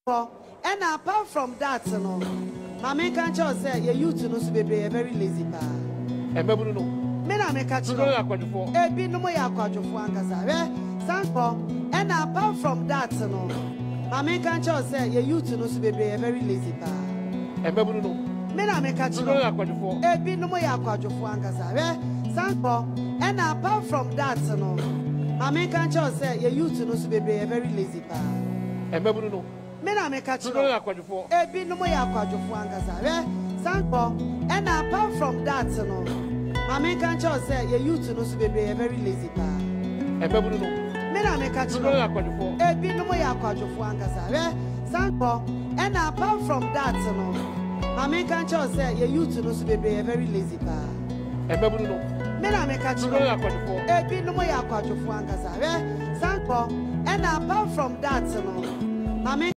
Sanko, and apart from that, no, my main country say your youth no be very lazy pa. E me bunu no. Me na me catch no. E bi no mo ya kwadwofo ankasa. Sanko, and apart from that, no, my main country say your youth no be very lazy pa. E me bunu no. Me na me catch no. E bi no mo ya kwadwofo ankasa. Sanko, and apart from that, no, my main country say your youth no be very lazy pa. E me bunu no. Me na me catch no. E bi no mo ya kwadwofo ankasa. Sanko, and apart from that, no, my main country say your youth no be very lazy pa. E me bunu no. Me na me catch no. E bi no mo ya kwadwofo ankasa. Sanko, and apart from that, no, my main country say your youth no be very lazy pa. E me bunu no. Me na me catch no. E bi no mo ya kwadwofo ankasa. Sanko, and apart from that, no, my main